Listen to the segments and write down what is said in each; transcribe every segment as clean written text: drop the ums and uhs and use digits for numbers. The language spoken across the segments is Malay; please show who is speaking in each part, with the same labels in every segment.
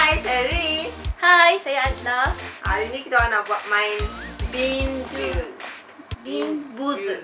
Speaker 1: Hai, saya Rin.
Speaker 2: Hai, saya Adla.
Speaker 1: Hari ni kita orang nak buat main Bean Build.
Speaker 2: Bean Boozle.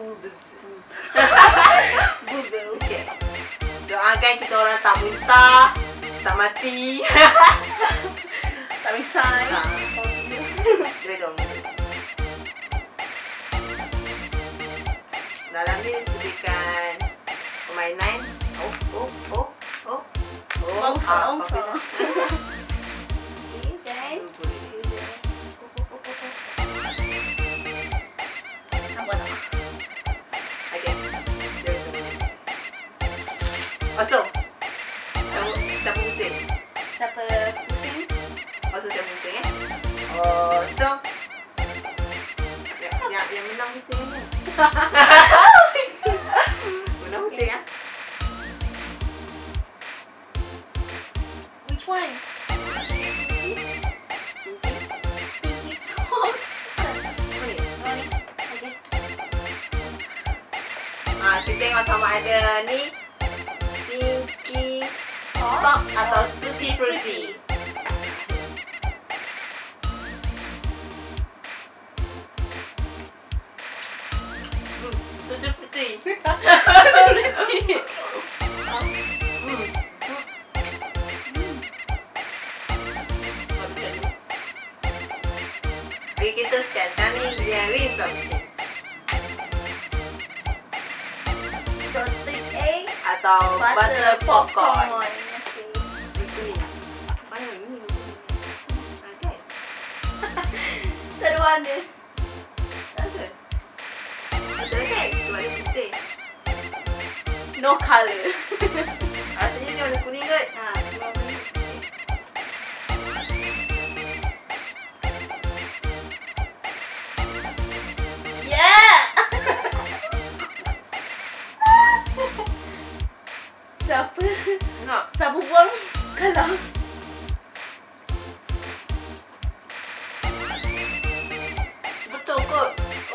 Speaker 1: Boozle. Okay. Doakan kita orang tak muntah, tak mati.
Speaker 2: Tak misai.
Speaker 1: Boleh dong. Dalam ni sediakan permainan.
Speaker 2: Ongsa. Okay, dan nampak tak?
Speaker 1: Okay. Masuk. Siapa pusing?
Speaker 2: Siapa pusing?
Speaker 1: Masuk siapa pusing so yang menang pusing ni. Menang pusing
Speaker 2: Which one? Pinky socks.
Speaker 1: Boleh.
Speaker 2: Ronnie. Okay.
Speaker 1: Kita tengok sama ada ni Pinky Sock atau Tutti Frutti. Tutti Frutti. Okay, kita sekarang ni yang Rin tak mesti.
Speaker 2: Toasted egg.
Speaker 1: Atau butter popcorn.
Speaker 2: Okay.
Speaker 1: Betul. Mana ni? Okay.
Speaker 2: Tak ada warna.
Speaker 1: Betul. Betul kan? Sebab dia putih.
Speaker 2: No colour.
Speaker 1: Rasanya dia warna kuning kot.
Speaker 2: Yeah. Siapa buang kalah?
Speaker 1: Betul kot.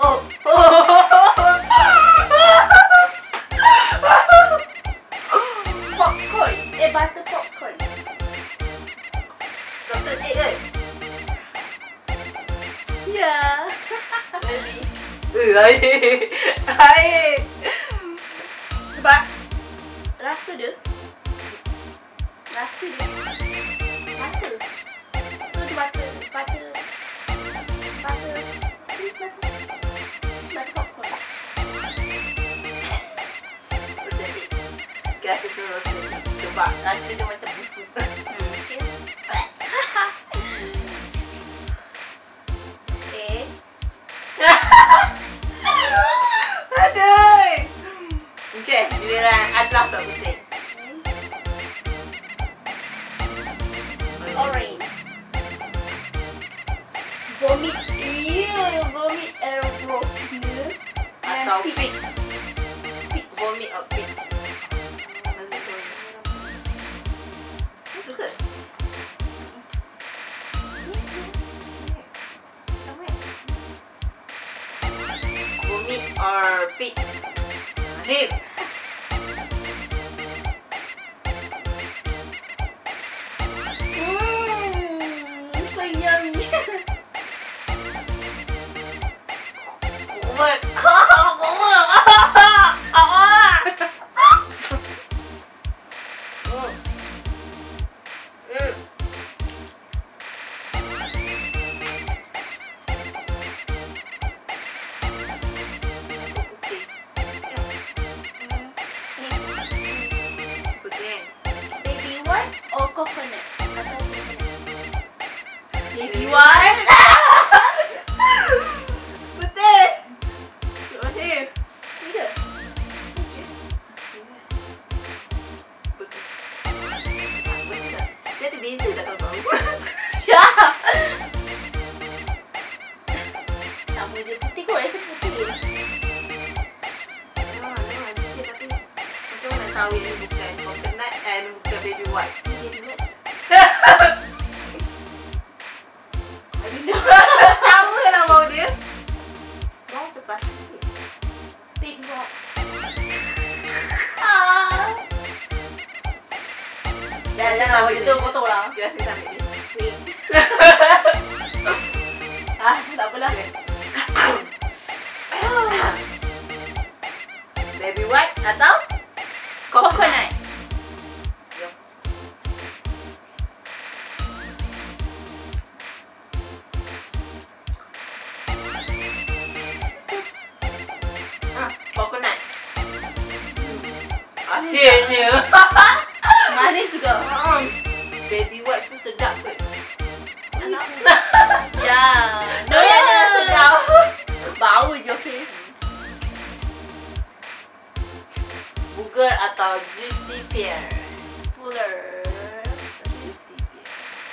Speaker 2: Popcorn. Butter popcorn.
Speaker 1: Doktor egg kan?
Speaker 2: Yeah.
Speaker 1: Maybe. Air.
Speaker 2: Sebab rasa dia butter. So dia butter popcorn.
Speaker 1: Rasa tu rasa. Sebab rasa dia macam busuk.
Speaker 2: Okay. Okay.
Speaker 1: Aduh. Okay, giliran Adlah tak pusing.
Speaker 2: Orange. Vomit. Vomit aerobic.
Speaker 1: Atau peach. Vomit or peach. Suka? Vomit or peach? Mahir.
Speaker 2: So yummy.
Speaker 1: Oh my god.
Speaker 2: Baby one or coconut? Atau coconut? Baby one.
Speaker 1: Putih. Mahir.
Speaker 2: Ni ke?
Speaker 1: Putih. Dia ada beza tak tahu.
Speaker 2: Ya. Sama je putih kot. Rasa putih.
Speaker 1: Memang dia tapi macam mana tahu yang ni bukan coconut and bukan baby white.
Speaker 2: Baby what? I don't know.
Speaker 1: Sama lah bau dia. Bau cepat sikit.
Speaker 2: Big rock.
Speaker 1: Dah
Speaker 2: Dah, itu kotor lah.
Speaker 1: Kita rasa Akhirnya.
Speaker 2: Manis juga.
Speaker 1: Baby wipes tu sedap kot.
Speaker 2: Anak. Ya.
Speaker 1: Yang sedap.
Speaker 2: Bau je okey.
Speaker 1: Booger atau juicy pear?
Speaker 2: Booger.
Speaker 1: Juicy pear.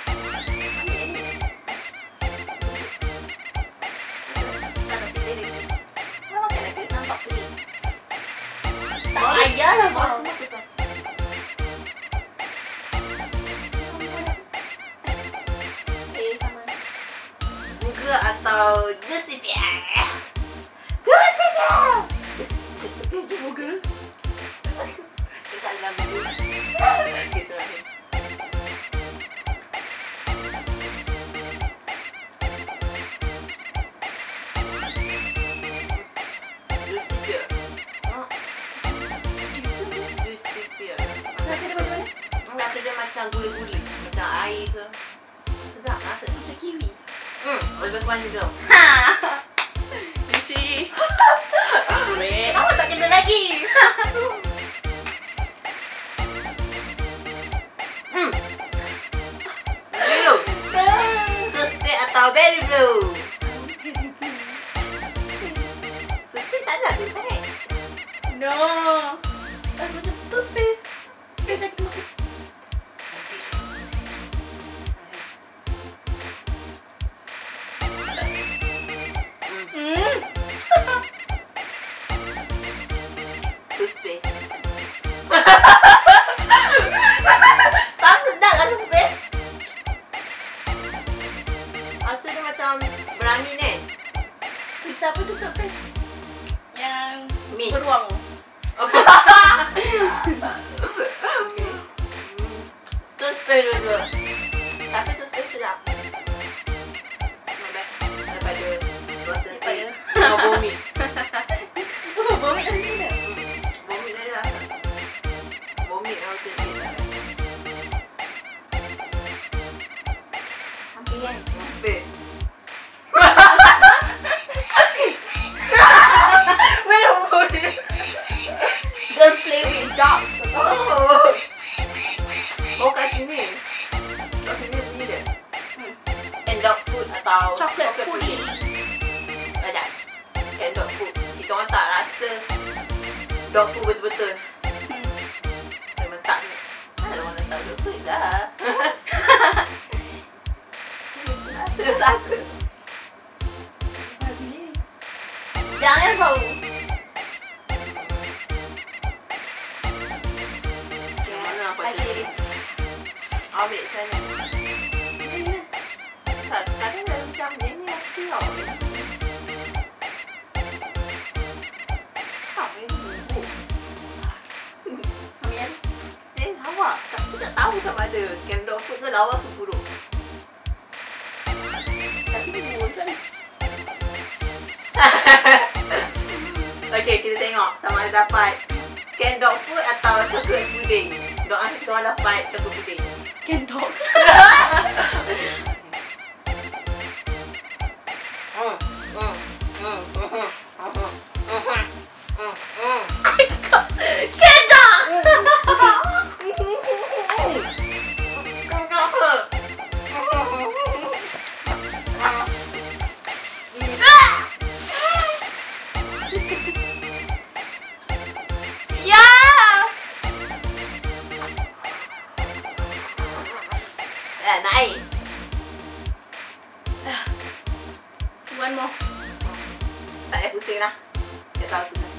Speaker 2: Kenapa kena nampak pelik? Tak payahlah
Speaker 1: Semua
Speaker 2: bau.
Speaker 1: semua tu pasti.
Speaker 2: Sama.
Speaker 1: Booger atau juicy pear? Juicy pear! Juicy pear je booger. Dekat dalam booger. Okay, sorry. Juicy pear. Juicy pear.
Speaker 2: Rasa dia macam mana?
Speaker 1: Rasa dia macam gula-gula. Macam air ke. Sedap rasa.
Speaker 2: Macam kiwi.
Speaker 1: Lebih kurang juga.
Speaker 2: Sushi. Wait.
Speaker 1: Awak tak kena lagi. Blue. Toothpick atau berry blue? Toothpick tak ada toothpick.
Speaker 2: No. Rasa macam toothpaste. Macam kita makan.
Speaker 1: Toothpick. Tak sedap lah toothpick. Rasa dia macam berangin
Speaker 2: Bisa apa tu toothpaste? Yang
Speaker 1: Mi.
Speaker 2: beruang.
Speaker 1: Toothpaste dulu. Tapi toothpaste sedap. Not bad. Daripada
Speaker 2: Daripada.
Speaker 1: vomit.
Speaker 2: Oh, vomit kat sini dah.
Speaker 1: Vomit dah rasa. Vomit kalau toothpaste tak ada.
Speaker 2: Hampir kan?
Speaker 1: Hampir.
Speaker 2: Don't play with dogs.
Speaker 1: Oh kat sini. Kat sini bunyi dia. And dog food atau
Speaker 2: Chocolate pudding.
Speaker 1: Sekejap. And dog food. Kita orang tak rasa dog food betul-betul. Dia mentak ni. Ada orang letak dog food dah. Rasa.
Speaker 2: Jangan bau.
Speaker 1: Yang mana apa tu?
Speaker 2: Okay.
Speaker 1: Ambil sana. Tak ada macam ni ni mesti ambil. Ambil dulu.
Speaker 2: Ambil.
Speaker 1: Lawa. Aku tak tahu sama ada can dog food ke lawa ke buruk.
Speaker 2: Tapi dia buruk kan?
Speaker 1: Okay, kita tengok sama ada dapat can dog food atau chocolate pudding. Doa kita orang dapat chocolate pudding.
Speaker 2: Can dog. Can dog.
Speaker 1: Ya. Naik.
Speaker 2: One more.
Speaker 1: Tak payah pusing lah. Dia tahu tu.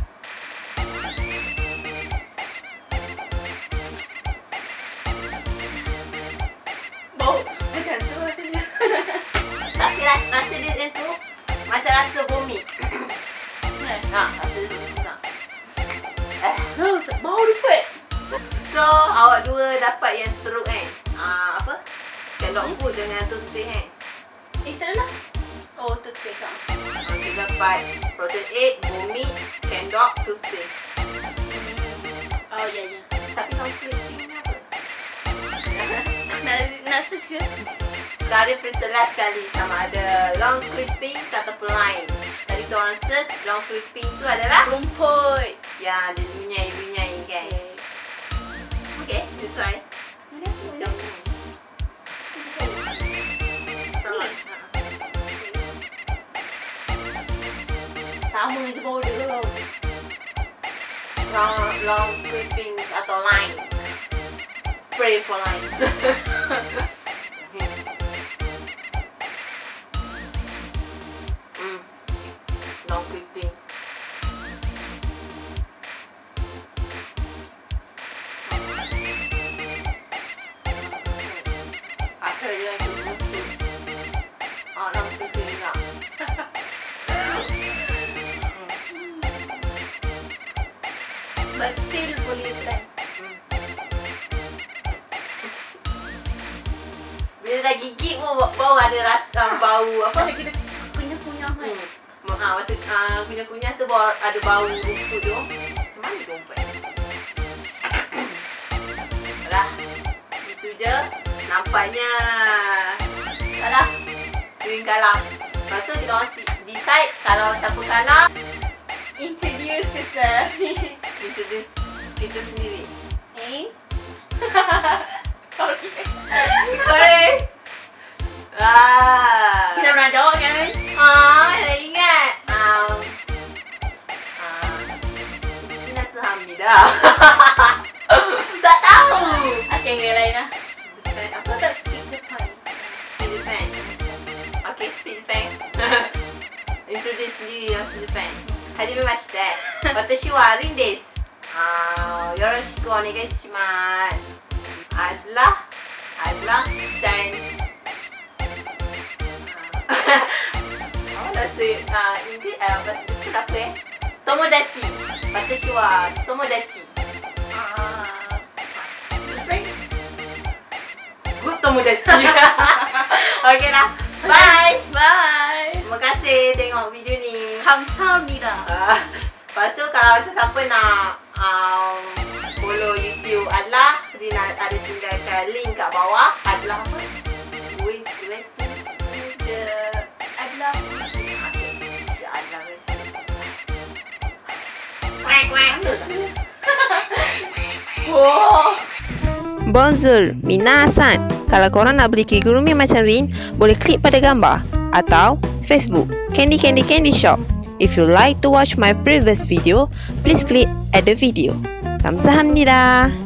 Speaker 2: Bau macam tu rasanya.
Speaker 1: Tapi rasa dia macam tu macam rasa vomit. Rasa dia susah.
Speaker 2: Bau lipat.
Speaker 1: So, awak dua dapat yang teruk kan? Apa? Can dog food dengan toothpaste kan?
Speaker 2: Tak ada lah. Oh, toothpaste lah.
Speaker 1: Kita dapat protein egg, vomit, can dog, toothpaste.
Speaker 2: Oh, ya, ya.
Speaker 1: Tapi long clipping ni apa?
Speaker 2: Nak search ke?
Speaker 1: Sekarang dia perselah sekali sama ada long clipping ataupun line. Tadi kita orang search long clipping tu adalah
Speaker 2: Rumput.
Speaker 1: yang dia lunyai-lunyai kan?
Speaker 2: Okay. Sama je border tu.
Speaker 1: Long clipping atau line. Pray for line. Long clipping. Akhirnya itu betul. Long clipping tak.
Speaker 2: But still boleh try.
Speaker 1: Bila dah gigit pun bau ada rasa bau apa?
Speaker 2: Ada kita kunyah-kunyah kan.
Speaker 1: Masa kunyah-kunyah tu bau, ada bau rumput tu. Mana dompet? Dah. Itu je. Nampaknya salah. Win kalah. Lepas tu kita orang decide kalau siapa kalah,
Speaker 2: Introduce yourself.
Speaker 1: introduce kita sendiri.
Speaker 2: Okay.
Speaker 1: Correct.
Speaker 2: Kita pernah jawab kan?
Speaker 1: dah ingat. Nasihamida. Tak tahu.
Speaker 2: Okay, yang lain lah.
Speaker 1: Apa tak speak Japan? Speak Japan. Okay, speak Japan. Introduce sendiri yang speak Japan. Hajimemashite. Watashi wa Rin desu. Yoroshiku onegai shimasu. Adalah dan itu apa Tomodachi. Watashi wa Tomodachi. Good Tomodachi. Okay lah. Bye.
Speaker 2: Bye.
Speaker 1: Terima kasih tengok video ni.
Speaker 2: 감사합니다.
Speaker 1: Lepas tu kalau siapa nak follow YouTube Adlah, Rina ada tinggalkan link kat bawah. Adlah apa?
Speaker 2: Adalah
Speaker 1: The Adlah Wesley.
Speaker 2: Wow.
Speaker 3: Bonjour, minasan. Kalau korang nak beli kigurumi macam Rin, boleh klik pada gambar atau Facebook Candy Shop. If you like to watch my previous video, please click at the video. 감사합니다.